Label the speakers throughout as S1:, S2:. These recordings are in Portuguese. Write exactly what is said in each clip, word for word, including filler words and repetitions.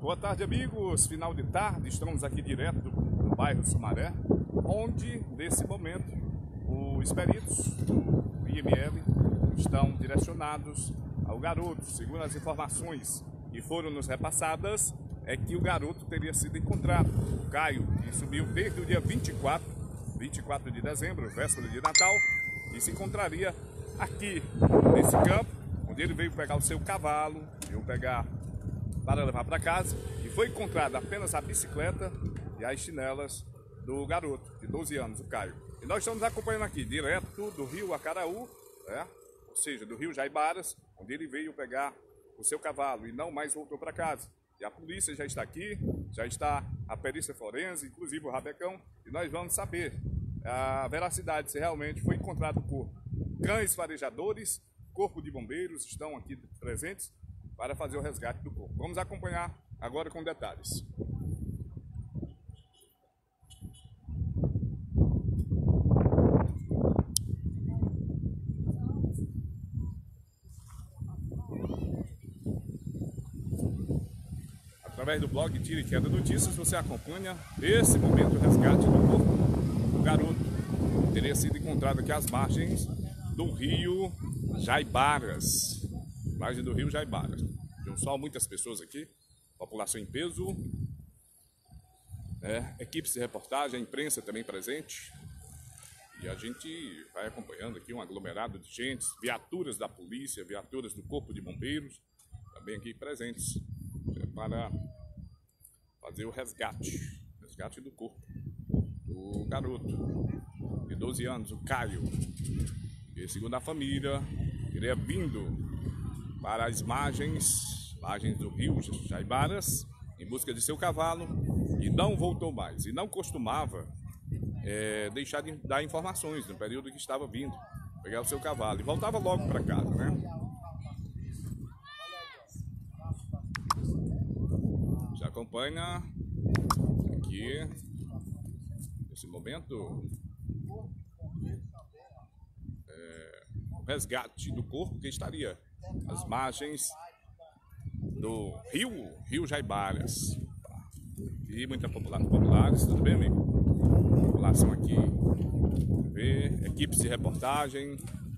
S1: Boa tarde, amigos. Final de tarde, estamos aqui direto do bairro Sumaré, onde, nesse momento, os peritos do I M L estão direcionados ao garoto. Segundo as informações que foram nos repassadas, é que o garoto teria sido encontrado. O Caio, que subiu desde o dia vinte e quatro, vinte e quatro de dezembro, véspera de Natal, e se encontraria aqui, nesse campo, onde ele veio pegar o seu cavalo, veio pegar para levar para casa, e foi encontrada apenas a bicicleta e as chinelas do garoto, de doze anos, o Caio. E nós estamos acompanhando aqui, direto do rio Acaraú, né? Ou seja, do rio Jaibaras, onde ele veio pegar o seu cavalo e não mais voltou para casa. E a polícia já está aqui, já está a perícia forense, inclusive o rabecão, e nós vamos saber a veracidade, se realmente foi encontrado o corpo. Cães farejadores, corpo de bombeiros estão aqui presentes para fazer o resgate do corpo. Vamos acompanhar agora com detalhes. Através do blog Tira e Queda Notícias, você acompanha esse momento do resgate do corpo do garoto. Teria sido encontrado aqui às margens do rio Jaibaras. Margem do rio Jaibaras. De um sol, muitas pessoas aqui, população em peso, é, equipes de reportagem, a imprensa também presente. E a gente vai acompanhando aqui um aglomerado de gente, viaturas da polícia, viaturas do Corpo de Bombeiros, também aqui presentes, é, para fazer o resgate, resgate do corpo do garoto de doze anos, o Caio. E segundo a família, teria vindo para as margens, margens do rio Jaibaras, em busca de seu cavalo, e não voltou mais. E não costumava é, deixar de dar informações no período que estava vindo, pegar o seu cavalo, e voltava logo para casa, né? Já acompanha aqui, nesse momento, é, o resgate do corpo que estaria às margens do rio, rio Jaibaras. E muita população, populares, tudo bem, amigo? População aqui, vê, equipes de reportagem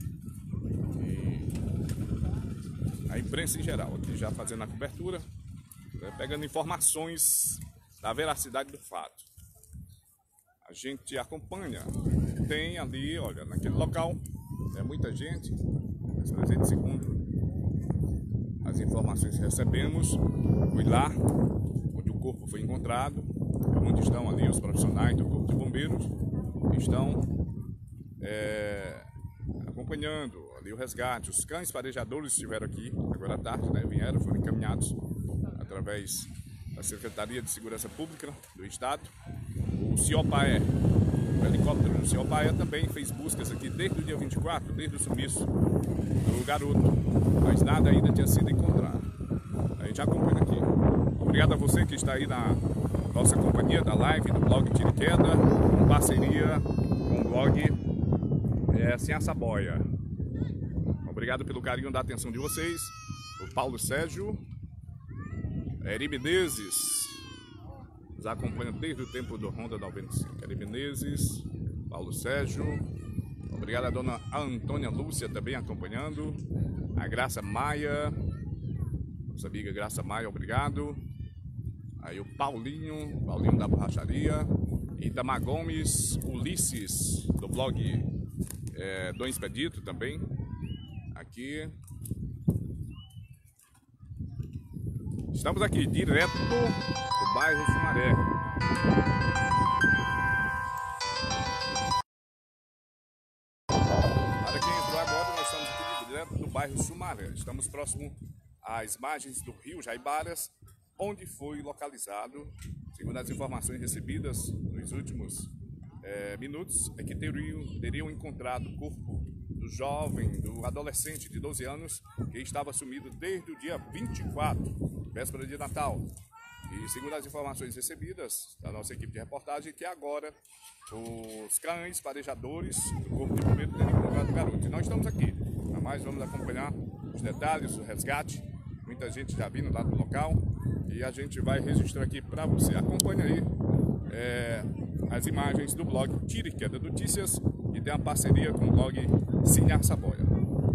S1: e a imprensa em geral aqui já fazendo a cobertura, né, pegando informações da veracidade do fato. A gente acompanha, tem ali, olha, naquele local, é muita gente, presente segundo as informações que recebemos, fui lá onde o corpo foi encontrado, onde estão ali os profissionais do Corpo de Bombeiros, que estão é, acompanhando ali o resgate. Os cães farejadores estiveram aqui agora à tarde, né, vieram, foram encaminhados através da Secretaria de Segurança Pública do Estado. O Ciopaé, o helicóptero do Ciopaé também fez buscas aqui desde o dia vinte e quatro, desde o sumiço do garoto, mas nada ainda tinha sido encontrado. A gente acompanha aqui. Obrigado a você que está aí na nossa companhia da live do blog Tira e Queda, em parceria com o blog é, Sem a Saboia. Obrigado pelo carinho da atenção de vocês. O Paulo Sérgio, Eri Menezes, nos acompanha desde o tempo do Honda noventa e cinco. Eri Menezes, Paulo Sérgio. Obrigado a dona Antônia Lúcia também acompanhando. A Graça Maia, nossa amiga Graça Maia, obrigado. Aí o Paulinho, Paulinho da Borracharia. Itamar Gomes, Ulisses, do blog é, Dom Expedito também. Aqui. Estamos aqui, direto do bairro Sumaré. Para quem entrou agora, nós estamos aqui direto do bairro Sumaré. Estamos próximo às margens do rio Jaibaras, onde foi localizado, segundo as informações recebidas nos últimos é, minutos, é que teriam, teriam encontrado o corpo do jovem, do adolescente de doze anos, que estava sumido desde o dia vinte e quatro, véspera de Natal. E segundo as informações recebidas da nossa equipe de reportagem, que agora os cães farejadores do Corpo de Bombeiros teriam encontrado o garoto. E nós estamos aqui, mas vamos acompanhar os detalhes do resgate. Muita gente já vindo lá do local. e a gente vai registrar aqui para você. Acompanhe aí é, as imagens do blog Tiro e Queda Notícias, que tem a parceria com o blog Cine Arçaboia.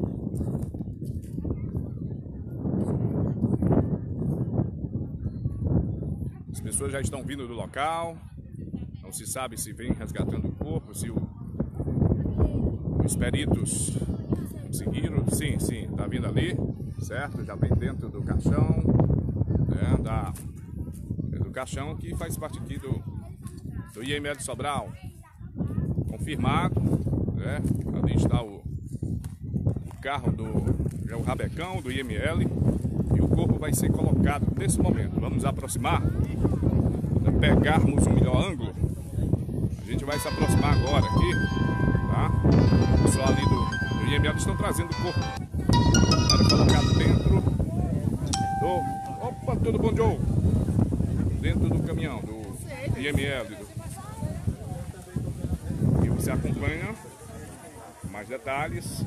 S1: As pessoas já estão vindo do local, não se sabe se vem resgatando o corpo, se o, os peritos conseguiram. Sim, sim, está vindo ali, certo? Já vem dentro do caixão, né, da, do caixão que faz parte aqui do, do I M L de Sobral, confirmado, né? Ali está o, o carro do é o rabecão do I M L e o corpo vai ser colocado nesse momento. Vamos aproximar, para pegarmos um melhor ângulo. A gente vai se aproximar agora aqui, tá? O pessoal ali do, do I M L estão trazendo o corpo para colocar dentro do... Opa, tudo bom, Joe? Dentro do caminhão, do I M L. Do... E você acompanha mais detalhes.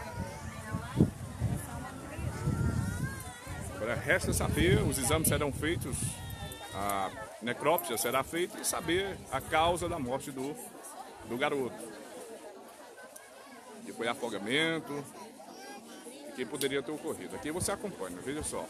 S1: Agora resta saber, os exames serão feitos, a necrópsia será feita e saber a causa da morte do, do garoto. Que foi afogamento, e que poderia ter ocorrido. Aqui você acompanha, veja só.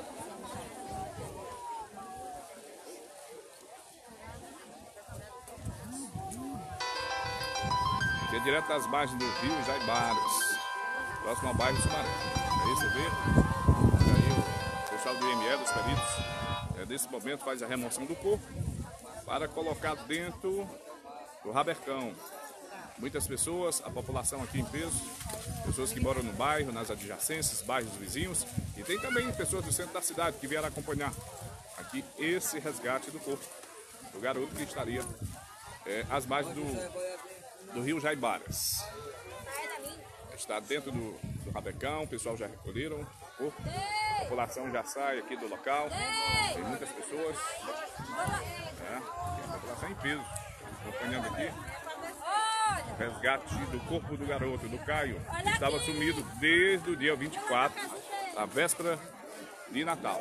S1: Aqui é direto das margens do rio Jaibaras, próximo ao bairro Sumaré. Aí você vê. O pessoal do I M L, os peritos, é, nesse momento faz a remoção do corpo para colocar dentro do rabecão. Muitas pessoas, a população aqui em peso, pessoas que moram no bairro, nas adjacências, bairros vizinhos, e tem também pessoas do centro da cidade que vieram acompanhar aqui esse resgate do corpo do garoto que estaria é, às margens do, do rio Jaibaras. Está dentro do, do rabecão, o pessoal já recolheram o corpo. A população já sai aqui do local, tem muitas pessoas, é, tem a população em peso, acompanhando aqui o resgate do corpo do garoto, do Caio, que estava sumido desde o dia vinte e quatro, a véspera de Natal.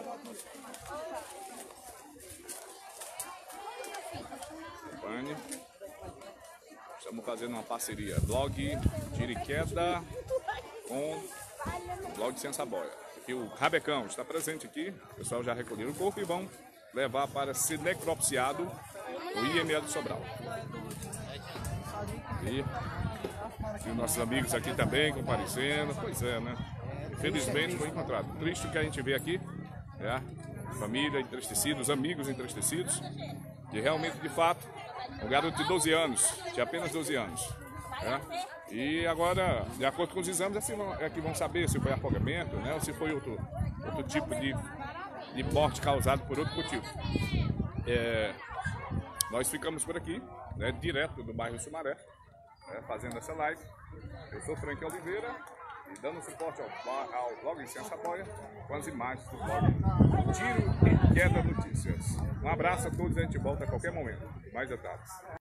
S1: Acompanhe. Estamos fazendo uma parceria, blog Tiro e Queda com o blog Cine Arçaboia. Aqui o rabecão está presente aqui, o pessoal já recolheu o corpo e vão levar para ser necropsiado o I M L de Sobral. E, e os nossos amigos aqui também comparecendo, pois é, né? Infelizmente foi encontrado. Triste que a gente vê aqui, é, família entristecida, os amigos entristecidos, que realmente, de fato, um garoto de doze anos, tinha apenas doze anos. É, e agora, de acordo com os exames, assim, é que vão saber se foi afogamento, né, ou se foi outro, outro tipo de, de morte causado por outro motivo. É, nós ficamos por aqui, né, direto do bairro Sumaré, né, fazendo essa live. Eu sou Frank Oliveira e dando suporte ao, ao blog Cine Arçaboia com as imagens do blog Tiro e Queda Notícias. Um abraço a todos e a gente volta a qualquer momento. Mais detalhes.